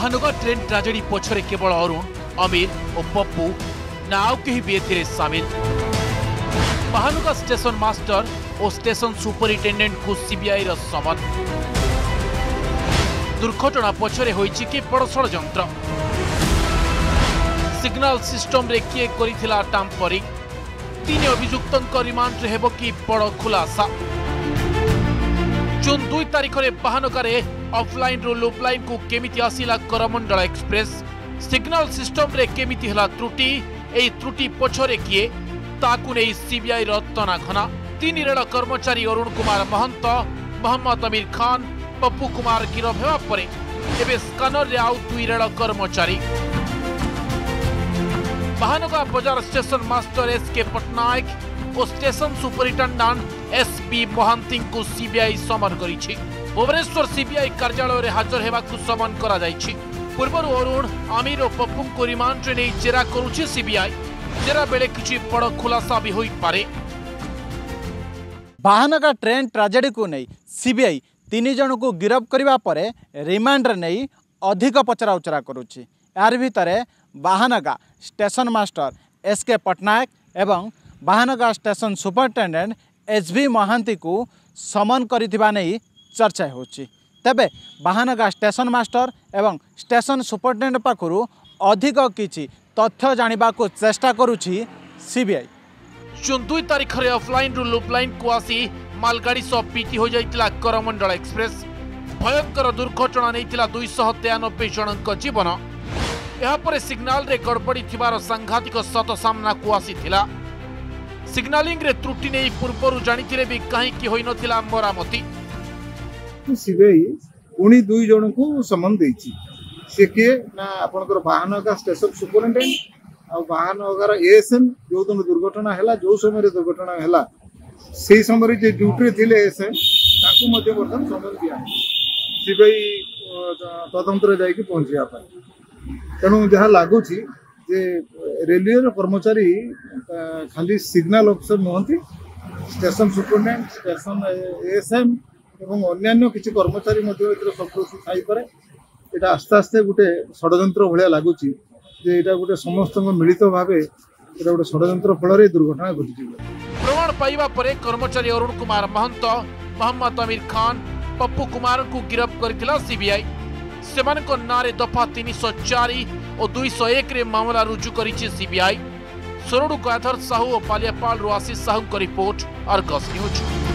महानगर train tragedy पछरे केवल अरुण अमीर और पप्पू ना आउ कहीं भी एथिरे सामिल। महानगर स्टेशन मास्टर और स्टेशन सुपरिटेंडेंट को सीबीआई रो समन। दुर्घटना पछरे होईछि कि बड़ षड्यंत्र। सिग्नल सिस्टम रे किए करिथिला टाम्परिंग। 3 अभियुक्तक रिमांड रे हेबो कि बड़ खुलासा। जून 2 तारिख रे महानगर ऑफलाइन रो लुपलाइन को केमिति आसिला करमंडल एक्सप्रेस। सिग्नल सिस्टम रे केमिति हला त्रुटि। एई त्रुटि पछरे किए ताकु नै सीबीआई रो तनाघना। 3 रेल कर्मचारी अरुण कुमार महंत, मोहम्मद अमीर खान, पप्पू कुमार गिरफ हेबा परे एबे स्कानर रे आउ 2 रेल कर्मचारी। महानगर बाजार स्टेशन मास्टर एसके पटनायक और स्टेशन सुपरिटेंडेंट एसपी महांती को सीबीआई समन करिछि। भुवनेश्वर सीबीआई कार्यालय रे हाजर हेबाकु समन करा जाइछि। पूर्वर अरुण आमिर और पप्पू को रिमांड रे नै जेरा करूछि सीबीआई। जेरा बेले किछि बड़ खुलासा भी होई पारे। महानगर ट्रेन ट्राजेडी को नहीं सीबीआई 3 जन को गिरफ करबा परे रिमांड रे नहीं अधिक पचरा उचरा करूछि। यार भितर महानगर स्टेशन मास्टर एसके पटनायक एवं महानगर स्टेशन सुपरिटेंडेंट एसबी महांती को समन करिथिबा नहीं चर्चा होछि। तेबे महानगर स्टेशन मास्टर एवं स्टेशन सुपरिटेंडेंट पाखरु अधिक किछि तथ्य जानिबा को चेष्टा करूछि सीबीआई। जून 2 तारिख रे ऑफलाइन रु लुपलाइन को आसी मालगाड़ी सह पीटी हो जाइतिला करमंडल एक्सप्रेस। भयंकर दुर्घटना नैतिला 293 जनक जीवन। यहा परे सिग्नल रे गड़बड़ी थिबार सांघातिक सत सामना को आसीथिला। सिग्नलिंग रे त्रुटि नै पूर्वरु जानिथिले भी काहे कि होई नथिला मरामती। सीबीआई उनी 2 जन को समन देछि। से के ना आपनकर महानगर स्टेशन सुपरिटेंडेंट आ महानगर एएसएम जो दिन दुर्घटना हैला जो समय रे दुर्घटना हैला सेही समय जे ड्यूटी थिले एएसएम ताकू मध्ये वर्तन समन दिया। सीबीआई तदंतर जाई कि पहुंचिया पाए। तेणु जहाँ लगुच जे रेलवे कर्मचारी खाली सिग्नल ऑफिसर नुहति स्टेशन सुपरिटेंडेंट स्टेशन एएसएम एवं अन्य किसी कर्मचारी थाईपे यहाँ आस्ते आस्ते गोटे षड्यंत्र भाया लगुच गोटे समस्त मिलित भाव गोटे षड्यंत्र फल दुर्घटना घटी। प्रमाण पाइबा परे कर्मचारी अरुण कुमार महंत, मोहम्मद अमीर खान, पप्पू कुमार को गिरफ करथिला सीबीआई। सेमानक नारे दफा 304 और 201 रे मामला रुजु करिछि सीबीआई। सोरडू गाधर साहू और पालियापाल आशीष साहू को रिपोर्ट, अर्गस न्यूज।